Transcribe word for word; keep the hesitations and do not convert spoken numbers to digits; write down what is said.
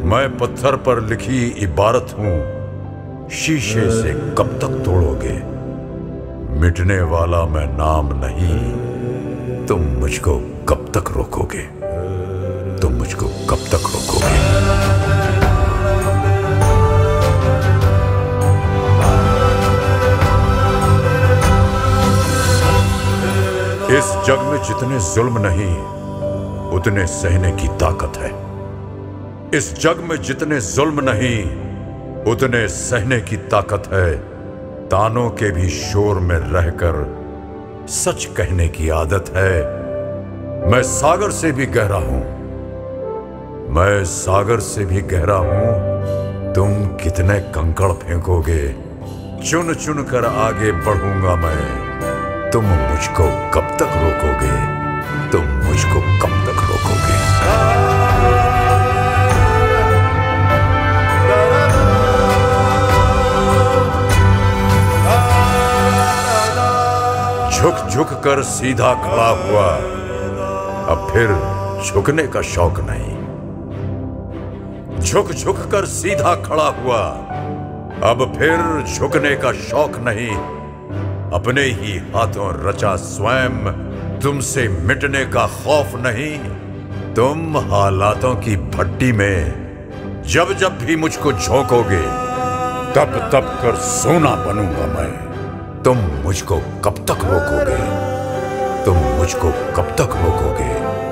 मैं पत्थर पर लिखी इबारत हूं, शीशे से कब तक तोड़ोगे? मिटने वाला मैं नाम नहीं, तुम मुझको कब तक रोकोगे? तुम मुझको कब तक रोकोगे? इस जग में जितने जुल्म नहीं, उतने सहने की ताकत है। इस जग में जितने जुल्म नहीं, उतने सहने की ताकत है। तानों के भी शोर में रहकर सच कहने की आदत है। मैं सागर से भी गहरा हूं, मैं सागर से भी गहरा हूं। तुम कितने कंकड़ फेंकोगे? चुन चुन कर आगे बढ़ूंगा मैं। तुम मुझको कब तक रोकोगे? तुम मुझको कब तक रोकोगे? झुक झुक कर सीधा खड़ा हुआ, अब फिर झुकने का शौक नहीं। झुक झुक कर सीधा खड़ा हुआ, अब फिर झुकने का शौक नहीं। अपने ही हाथों रचा स्वयं, तुमसे मिटने का खौफ नहीं। तुम हालातों की भट्टी में जब जब भी मुझको झोंकोगे, तब तब कर सोना बनूंगा मैं। तुम मुझको कब तक रोकोगे? तुम मुझको कब तक रोकोगे?